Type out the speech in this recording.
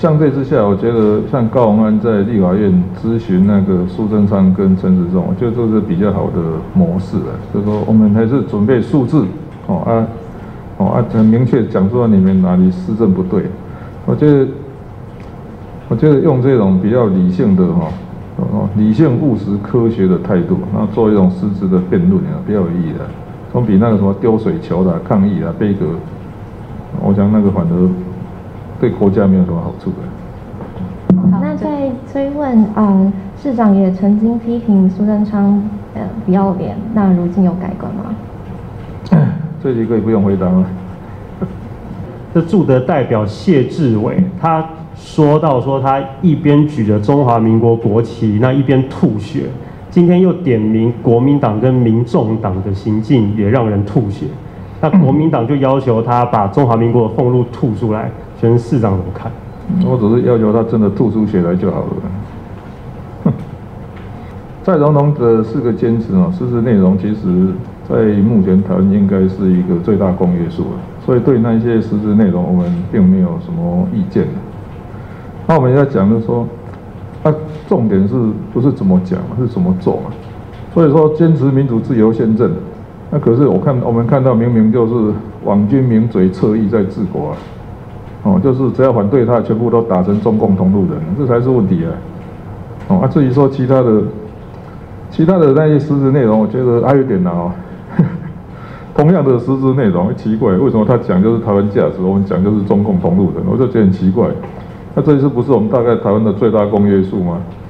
相对之下，我觉得像高虹安在立法院咨询那个苏贞昌跟陈时中，我觉得这是比较好的模式了。就是说，我们还是准备数字，很明确讲说你们哪里施政不对。我觉得用这种比较理性的理性务实科学的态度，然后做一种实质的辩论比较有意义的，总比那个什么丢水球的抗议啊、杯葛，我想那个反而对国家没有什么好处的。 那再追问，市长也曾经批评苏贞昌不要脸，那如今有改观吗？ 这题可以不用回答吗？ 这驻的代表谢志伟，他说到说他一边举着中华民国国旗，那一边吐血。今天又点名国民党跟民众党的行径也让人吐血。那国民党就要求他把中华民国的俸禄吐出来，请问市长怎么看？ 我只是要求他真的吐出血来就好了。蔡总统的4个坚持实质内容其实在目前台湾应该是一个最大公约数了，所以对那些实质内容我们并没有什么意见。那我们要讲的说，重点是不是怎么讲，是怎么做嘛？所以说坚持民主自由宪政，那可是我们看到明明就是网军名嘴侧翼在治国就是只要反对他，全部都打成中共同路人，这才是问题啊！至于说其他的那些实质内容，我觉得还有点难同样的实质内容，奇怪，为什么他讲就是台湾价值，我们讲就是中共同路人，我就觉得很奇怪。那这次不是我们大概台湾的最大公约数吗？